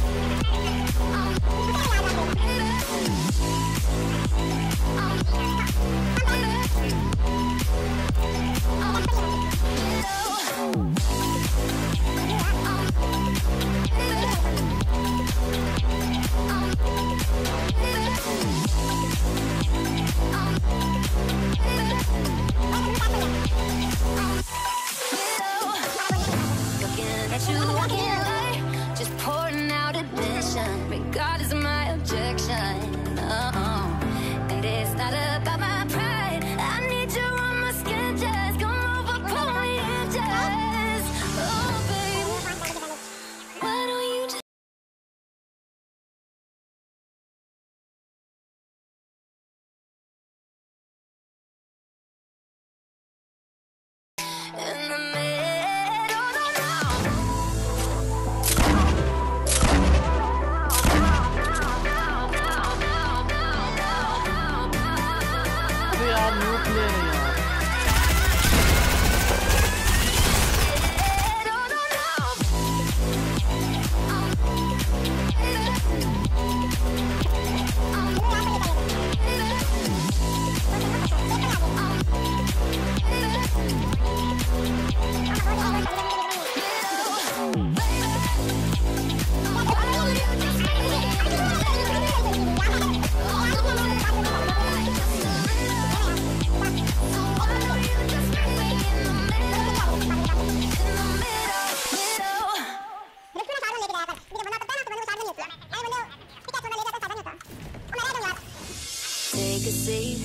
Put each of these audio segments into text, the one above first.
Take a seat.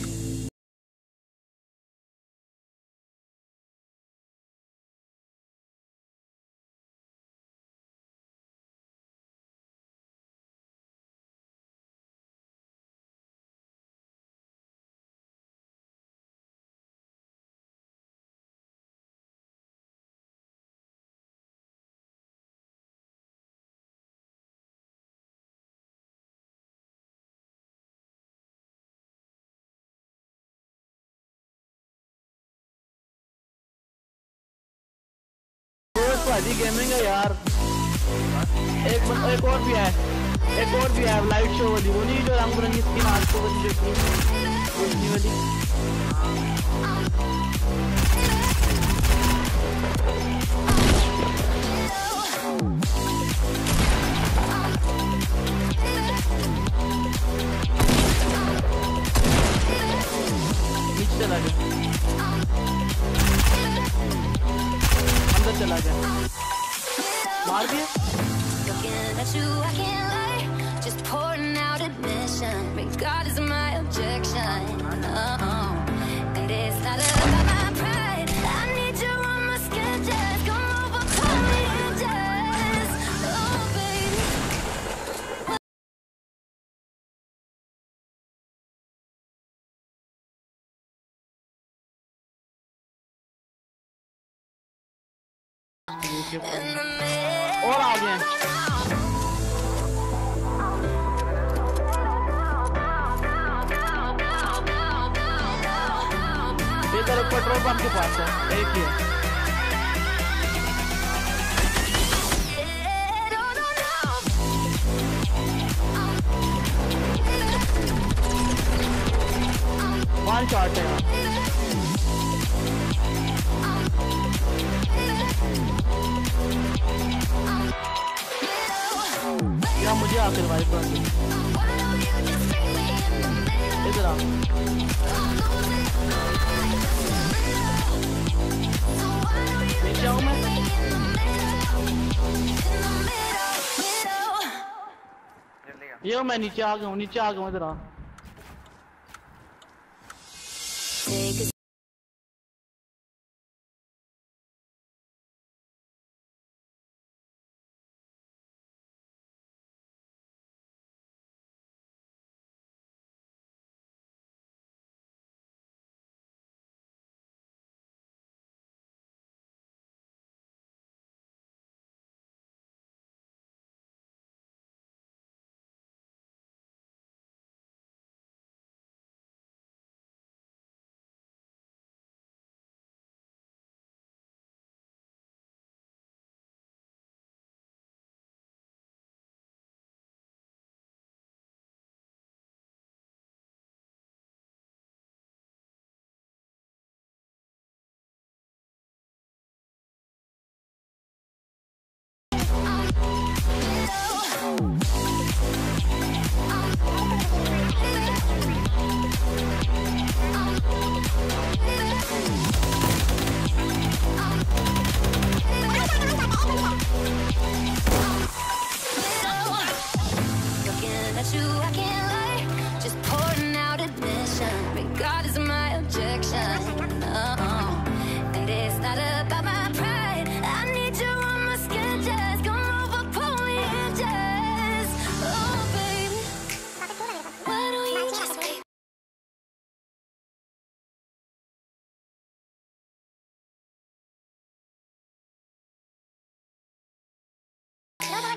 भाजी gaming है यार। एक और भी है लाइट शो वाली, वो नहीं जो रंग बिरंगी स्किन आपको वाली वाली। नीचे चला गया, अंदर चला गया, मार दिया। Just pouring out admission, regardless of my objection. And it's not about my pride. I need you on my skin, just come over, pull me in, just oh baby. और आ गए इधर पेट्रोल पंप के पास है, एक ही है। One shot है या मुझे आखिर भाई इधर आ। नीचे आऊँ मैं? ये मैं नीचे आ गया हूँ, इधर आ।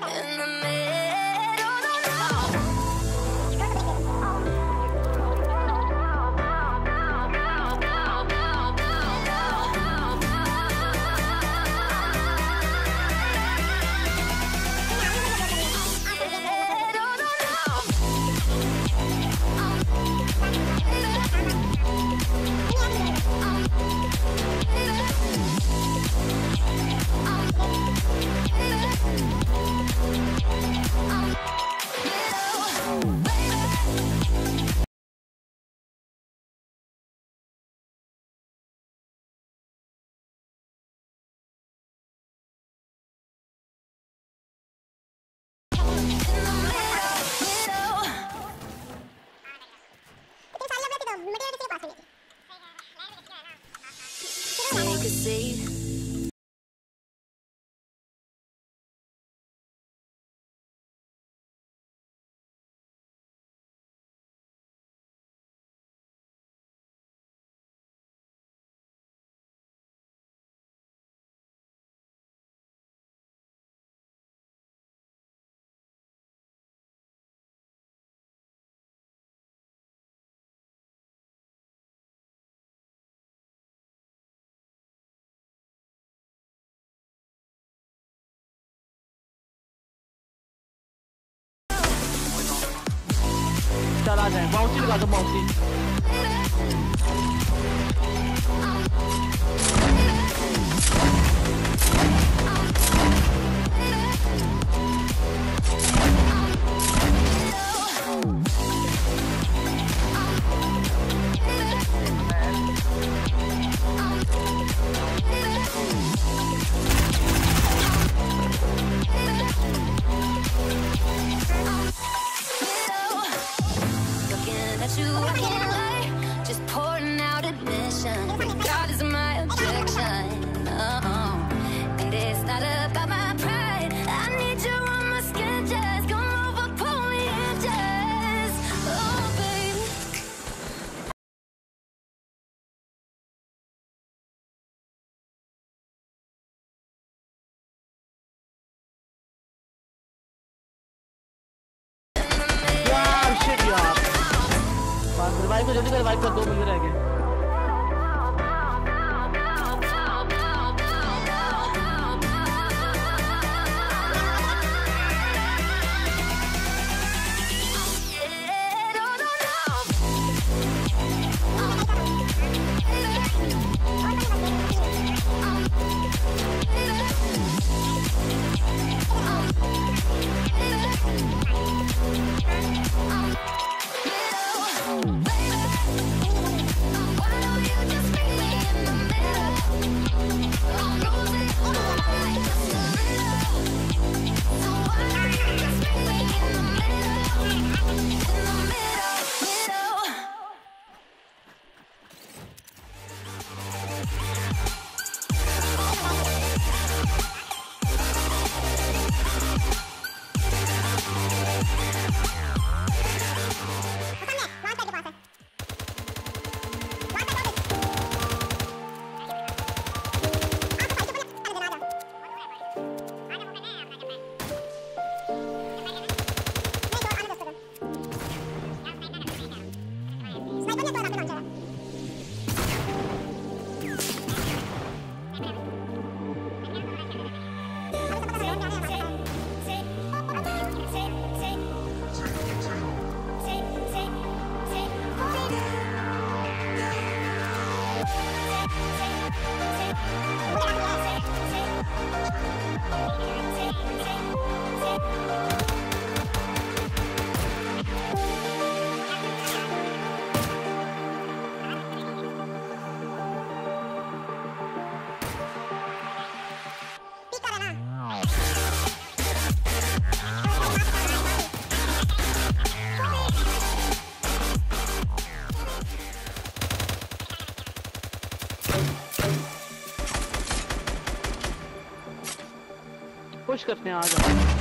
in the middle, no, no. Take a seat. चला जाए बाउंसी लगा दो bouncy Just pouring out admission. God is my objection. And it's not about my pride. I need you on my skin. Just come over, pull me in, just oh, baby. यार shit यार revive को जल्दी कर revive कर 2 minute रह गए push करते हैं आ जाओ